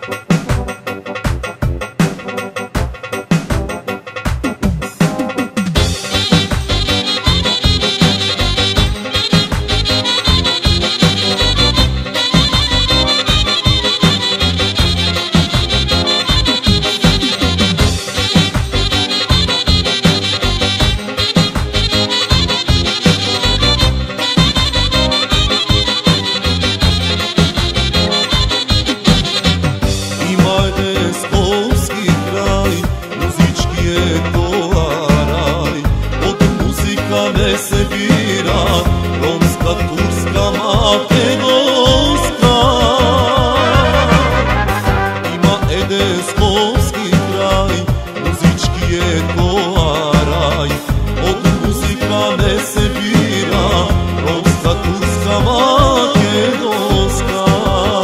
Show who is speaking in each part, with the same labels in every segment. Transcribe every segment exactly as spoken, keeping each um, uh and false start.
Speaker 1: Se bira romska, turska, makedonska. Ima Edeslovski kraj, muzički je to raj. Od muzika ne se bira romska, turska, makedonska.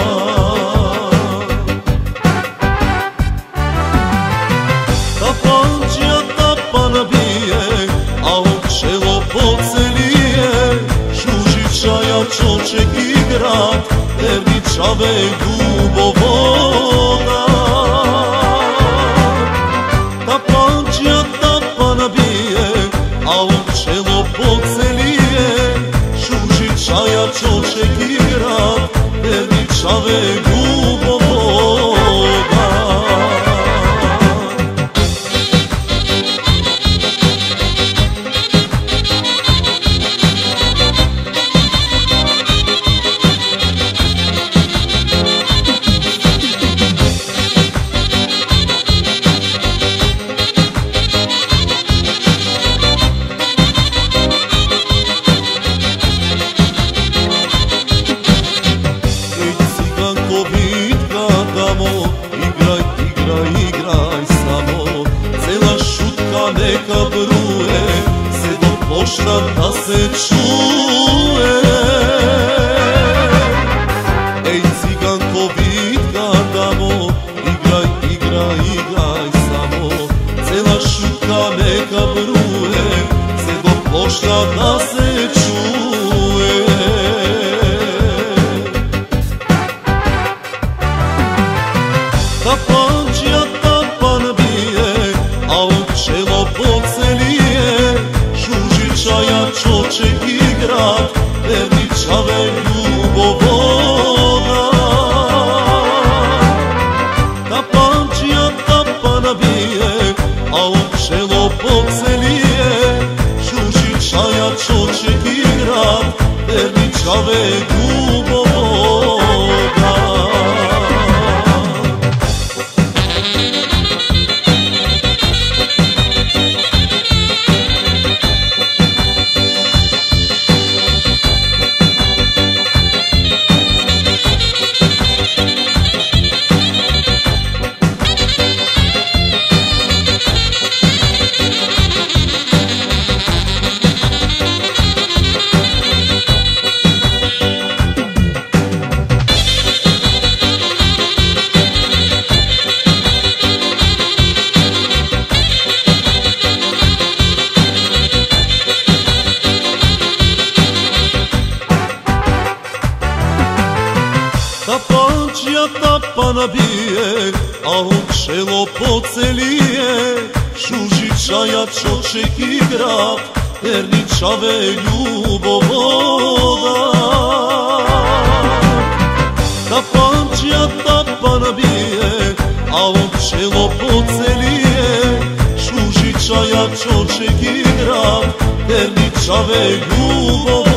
Speaker 1: Ta pančija, ta panabije, a čelo pocelije, Žužičaja čoček i grad, Perničave ljubovoda. Ta pančija, ta panabije, a čelo pocelije, Žužičaja čoček i grad, Perničave ljubovoda. Igraj, igraj, igraj samo, cela šutka neka bruje, sve do pošta da se čuje. Ej ciganko vitka damo, igraj, igraj, igraj samo, cela šutka neka bruje, sve do pošta da se čuje. Ta pančija, ta panabije, a čelo pocelije, Žužičaja čoček i grad, Perničave ljubovoda. Ta pančija, ta panabije, a čelo pocelije, Žužičaja čoček i grad, Perničave ljubovoda. Ta pančija, ta panabije, a čelo pocelije, Žužičaja čoček i grad, Perničave ljubovoda. Ta pančija, ta panabije, a čelo pocelije, Žužičaja čoček i grad, Perničave ljubovoda.